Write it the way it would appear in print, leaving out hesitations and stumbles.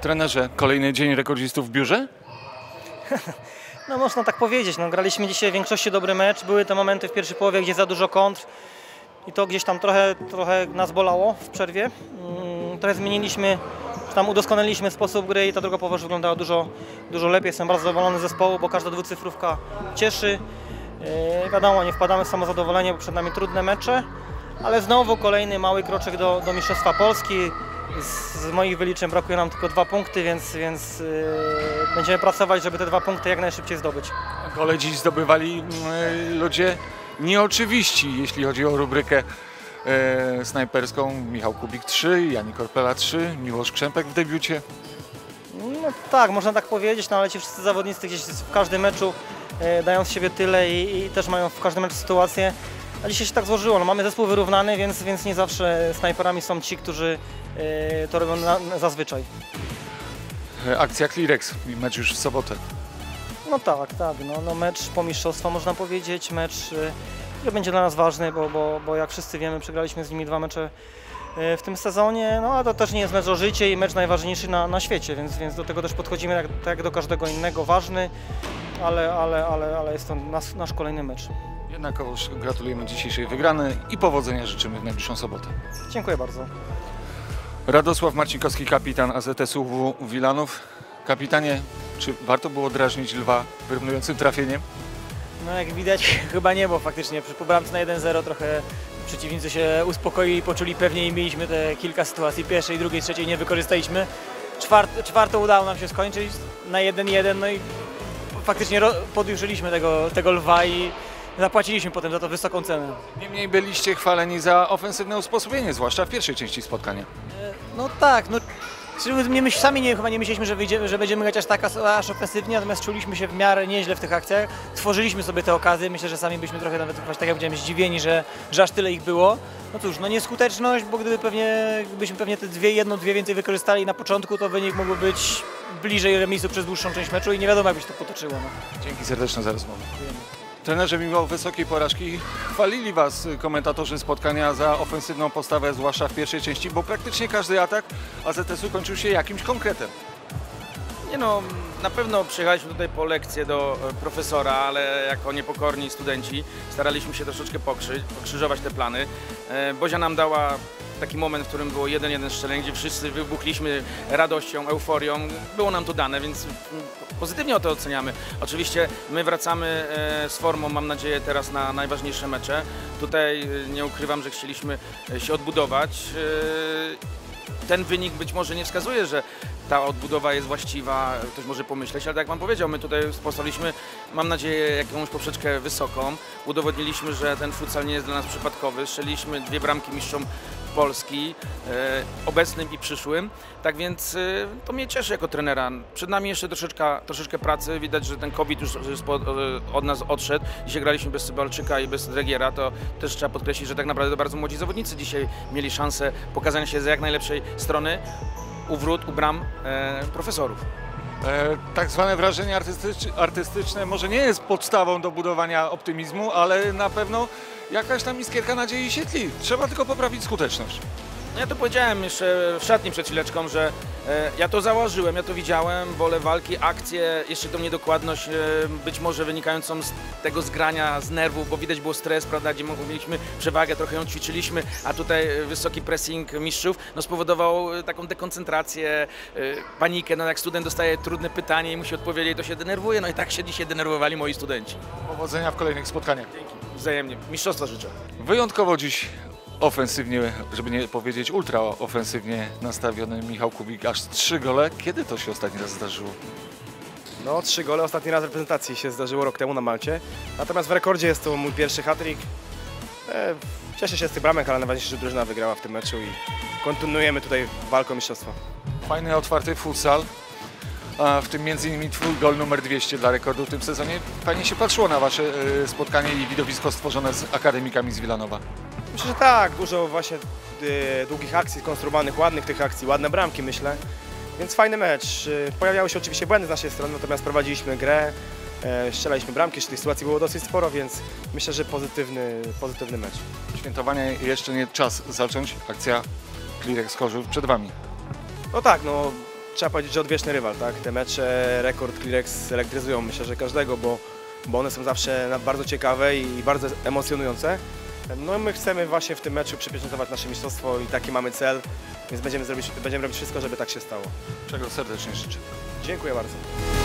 Trenerze, kolejny dzień rekordzistów w biurze? No można tak powiedzieć, no, graliśmy dzisiaj w większości dobry mecz, były te momenty w pierwszej połowie, gdzie za dużo kontr i to gdzieś tam trochę nas bolało w przerwie. Trochę zmieniliśmy, tam udoskonaliliśmy sposób gry i ta druga połowa już wyglądała dużo lepiej. Jestem bardzo zadowolony z zespołu, bo każda dwucyfrówka cieszy. Wiadomo, nie wpadamy w samozadowolenie, bo przed nami trudne mecze, ale znowu kolejny mały kroczek do Mistrzostwa Polski. Z moich wyliczeń brakuje nam tylko 2 punkty, więc będziemy pracować, żeby te 2 punkty jak najszybciej zdobyć. Gole dziś zdobywali ludzie nieoczywiści, jeśli chodzi o rubrykę snajperską. Michał Kubik 3, Janik Korpela 3, Miłosz Krzępek w debiucie. No tak, można tak powiedzieć, no ale ci wszyscy zawodnicy gdzieś w każdym meczu dają z siebie tyle i też mają w każdym meczu sytuację. A dzisiaj się tak złożyło, no mamy zespół wyrównany, więc nie zawsze snajperami są ci, którzy to robią zazwyczaj. Akcja Clearex, mecz już w sobotę. No tak, no mecz po mistrzostwa można powiedzieć, mecz, który będzie dla nas ważny, bo jak wszyscy wiemy, przegraliśmy z nimi 2 mecze w tym sezonie, no a to też nie jest mecz o życie i mecz najważniejszy na świecie, więc do tego też podchodzimy tak jak do każdego innego, ważny, ale jest to nasz kolejny mecz. Jednakowoż gratulujemy dzisiejszej wygranej i powodzenia życzymy w najbliższą sobotę. Dziękuję bardzo. Radosław Marcinkowski, kapitan AZS-u Wilanów. Kapitanie, czy warto było drażnić Lwa wyrównującym trafieniem? No jak widać chyba nie, bo faktycznie po bramce na 1-0 trochę przeciwnicy się uspokoili, poczuli pewnie i mieliśmy te kilka sytuacji, pierwszej, drugiej, trzeciej nie wykorzystaliśmy. Czwartą udało nam się skończyć na 1-1, no i faktycznie podjuszyliśmy tego Lwa i zapłaciliśmy potem za to wysoką cenę. Niemniej byliście chwaleni za ofensywne usposobienie, zwłaszcza w pierwszej części spotkania. No tak, no chyba nie myśleliśmy, że będziemy grać aż ofensywnie, natomiast czuliśmy się w miarę nieźle w tych akcjach. Stworzyliśmy sobie te okazje, myślę, że sami byliśmy trochę nawet tak jak powiedziałem zdziwieni, że aż tyle ich było. No cóż, no nieskuteczność, bo gdybyśmy pewnie te dwie więcej wykorzystali na początku, to wynik mógłby być bliżej remisu przez dłuższą część meczu i nie wiadomo jak by się to potoczyło. No. Dzięki serdeczne za rozmowę. Trenerze, mimo wysokiej porażki chwalili Was komentatorzy spotkania za ofensywną postawę, zwłaszcza w pierwszej części, bo praktycznie każdy atak AZS-u kończył się jakimś konkretem. Nie no, na pewno przyjechaliśmy tutaj po lekcję do profesora, ale jako niepokorni studenci staraliśmy się troszeczkę pokrzyżować te plany. Bozia nam dała taki moment, w którym było 1-1 strzelenie, gdzie wszyscy wybuchliśmy radością, euforią. Było nam to dane, więc pozytywnie to oceniamy. Oczywiście my wracamy z formą, mam nadzieję, teraz na najważniejsze mecze. Tutaj nie ukrywam, że chcieliśmy się odbudować. Ten wynik być może nie wskazuje, że ta odbudowa jest właściwa, ktoś może pomyśleć, ale tak jak Pan powiedział, my tutaj postawiliśmy, mam nadzieję, jakąś poprzeczkę wysoką. Udowodniliśmy, że ten futsal nie jest dla nas przypadkowy. Strzeliliśmy 2 bramki mistrzom Polski, obecnym i przyszłym. Tak więc to mnie cieszy jako trenera. Przed nami jeszcze troszeczkę pracy. Widać, że ten COVID już od nas odszedł. Dzisiaj graliśmy bez Cybalczyka i bez Dregiera. To też trzeba podkreślić, że tak naprawdę bardzo młodzi zawodnicy dzisiaj mieli szansę pokazania się z jak najlepszej strony u wrót, u bram profesorów. Tak zwane wrażenie artystyczne może nie jest podstawą do budowania optymizmu, ale na pewno jakaś tam iskierka nadziei się tli. Trzeba tylko poprawić skuteczność. Ja to powiedziałem jeszcze w szatni przed chwileczką, że ja to założyłem, ja to widziałem, wolę walki, akcje, jeszcze tą niedokładność być może wynikającą z tego zgrania, z nerwów, bo widać było stres, prawda, gdzie mieliśmy przewagę, trochę ją ćwiczyliśmy, a tutaj wysoki pressing mistrzów no, spowodował taką dekoncentrację, panikę, no jak student dostaje trudne pytanie i musi odpowiedzieć, to się denerwuje, no i tak się dzisiaj denerwowali moi studenci. Powodzenia w kolejnych spotkaniach. Dzięki, wzajemnie, mistrzostwa życzę. Wyjątkowo dziś ofensywnie, żeby nie powiedzieć ultra ofensywnie nastawiony Michał Kubik, aż 3 gole. Kiedy to się ostatni raz zdarzyło? No 3 gole ostatni raz w reprezentacji się zdarzyło rok temu na Malcie. Natomiast w rekordzie jest to mój pierwszy hat-trick. Cieszę się z tych bramek, ale najważniejsze, że drużyna wygrała w tym meczu i kontynuujemy tutaj walkę o mistrzostwo. Fajny, otwarty futsal, a w tym m.in. Twój gol numer 200 dla rekordu w tym sezonie. Fajnie się patrzyło na Wasze spotkanie i widowisko stworzone z akademikami z Wilanowa. Myślę, że tak, dużo właśnie długich akcji skonstruowanych, ładnych tych akcji, ładne bramki myślę. Więc fajny mecz. Pojawiały się oczywiście błędy z naszej strony, natomiast prowadziliśmy grę, strzelaliśmy bramki, jeszcze tych sytuacji było dosyć sporo, więc myślę, że pozytywny mecz. Świętowanie jeszcze nie czas zacząć, akcja Clearex Chorzów przed Wami. No tak, no trzeba powiedzieć, że odwieczny rywal, tak? Te mecze, rekord Clearex elektryzują, myślę, że każdego, bo one są zawsze bardzo ciekawe i bardzo emocjonujące. No my chcemy właśnie w tym meczu przypieczętować nasze mistrzostwo i taki mamy cel, więc będziemy robić wszystko, żeby tak się stało. Czego serdecznie życzę. Dziękuję bardzo.